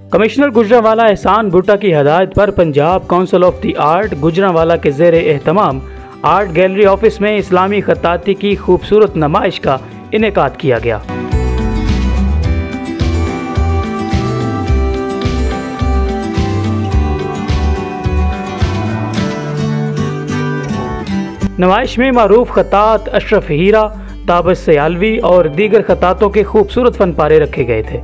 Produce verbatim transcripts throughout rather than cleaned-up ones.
Commissioner Gujranwala एहसान भुट्टा की हदायत पर Punjab council of the art Gujranwala के ज़ेर एहतमाम आर्ट गैलरी ऑफिस में इस्लामी खत्ताती की खूबसूरत नुमाइश का इनेकाद किया गया। नुमाइश में मारूफ खत्तात अशरफ हीरा, ताबस सयालवी और दीगर खत्तातों के खूबसूरत फन पारे रखे गए थे।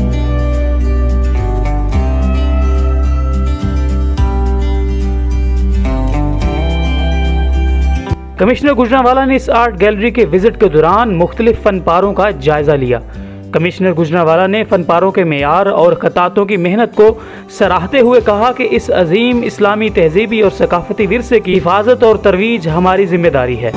कमिश्नर गुजरांवाला ने इस आर्ट गैलरी के विजिट के दौरान मुख्तलिफ फनपारों का जायजा लिया। कमिश्नर गुजरांवाला ने फनपारों के मेयार और खत्तातों की मेहनत को सराहते हुए कहा कि इस अजीम इस्लामी तहजीबी और सकाफती विरसे की हिफाजत और तरवीज हमारी जिम्मेदारी है।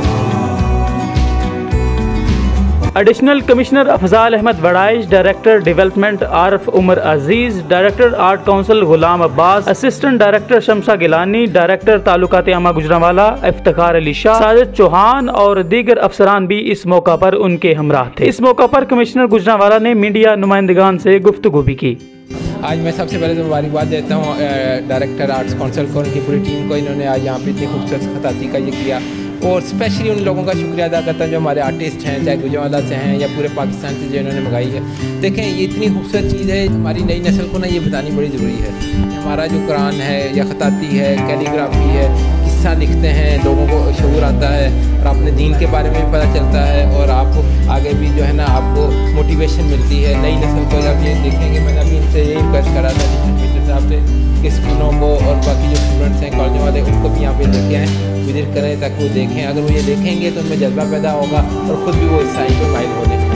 Additional commissioner Afzal Ahmed Waraich, director development Arif Umar Aziz, director art council Ghulam Abbas, assistant director Shamsa Gilani, director तालुकात आमा गुजरांवाला इफ्तिखार अली शाह, साजिद चौहान और दीगर अफसरान भी इस मौका पर उनके हमराह थे। इस मौका पर कमिश्नर गुजरांवाला ने मीडिया नुमाइंदगान से गुफ्तगू भी की। आज मैं सबसे पहले तो मुबारकबाद देता हूँ डायरेक्टर आर्ट्स काउंसिल को, उनकी पूरी टीम को। इन्होंने आज यहाँ पे इतनी खूबसूरत खत्ताती का ये किया और स्पेशली उन लोगों का शुक्रिया अदा करता हूँ जो हमारे आर्टिस्ट हैं, चाहे गुजरांवाला से हैं या पूरे पाकिस्तान से जो इन्होंने मंगाई है। देखें, ये इतनी खूबसूरत चीज़ है, हमारी नई नस्ल को ना ये बतानी बड़ी ज़रूरी है। हमारा जो कुरान है या खत्ताती है, कैलीग्राफी है, किस्सा लिखते हैं, लोगों को शऊर आता है और अपने दीन के बारे में भी पता चलता है और आप आगे भी जो है ना आपको मोटिवेशन मिलती है। नई नस्ल को जब ये देखेंगे, मैंने अभी इनसे यही रिक्वेस्ट करा था साहब से कि स्कूलों को और बाकी जो स्टूडेंट्स हैं कॉलेज वाले, उनको भी यहाँ पे लेके आएँ, विजिट करें ताकि वो देखें। अगर वो ये देखेंगे तो उनमें जज्बा पैदा होगा और ख़ुद भी वो इस साइड पर माइल हो जाए।